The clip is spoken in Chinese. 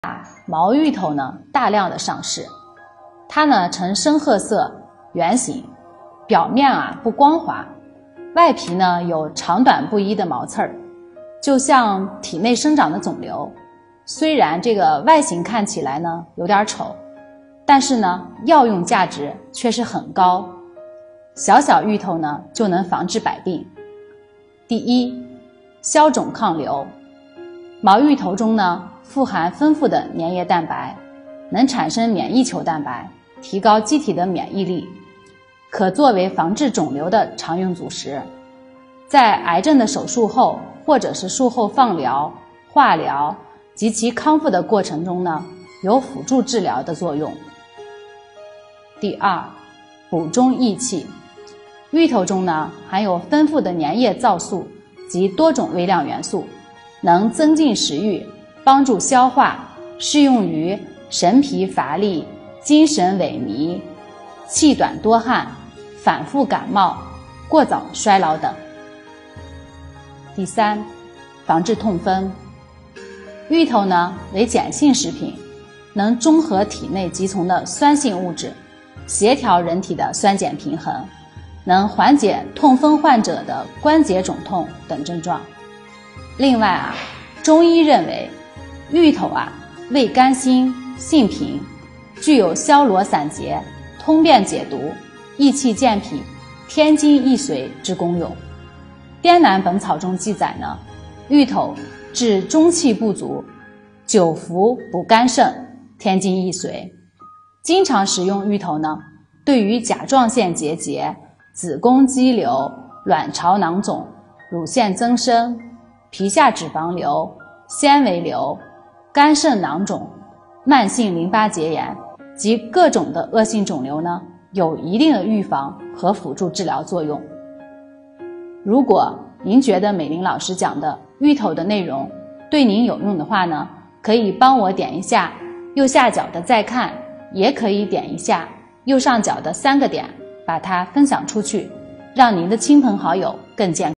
毛芋头呢大量的上市，它呢呈深褐色，圆形，表面不光滑，外皮呢有长短不一的毛刺儿，就像体内生长的肿瘤。虽然这个外形看起来呢有点丑，但是呢药用价值却是很高。小小芋头呢就能防治百病。第一，消肿抗瘤。毛芋头中呢富含丰富的粘液蛋白，能产生免疫球蛋白，提高机体的免疫力，可作为防治肿瘤的常用主食。在癌症的手术后或者是术后放疗、化疗及其康复的过程中呢，有辅助治疗的作用。第二，补中益气。芋头中呢含有丰富的粘液皂素及多种微量元素，能增进食欲，帮助消化，适用于神疲乏力、精神萎靡、气短多汗、反复感冒、过早衰老等。第三，防治痛风。芋头呢为碱性食品，能中和体内集存的酸性物质，协调人体的酸碱平衡，能缓解痛风患者的关节肿痛等症状。另外中医认为芋头味甘辛，性平，具有消瘰散结、通便解毒、益气健脾、添精益髓之功用。滇南本草中记载呢，芋头治中气不足，久服补肝肾，添精益髓。经常食用芋头呢，对于甲状腺结节、子宫肌瘤、卵巢囊肿、乳腺增生、皮下脂肪瘤、纤维瘤、肝肾囊肿、慢性淋巴结炎及各种的恶性肿瘤呢，有一定的预防和辅助治疗作用。如果您觉得美玲老师讲的芋头的内容对您有用的话呢，可以帮我点一下右下角的再看，也可以点一下右上角的3个点，把它分享出去，让您的亲朋好友更健康。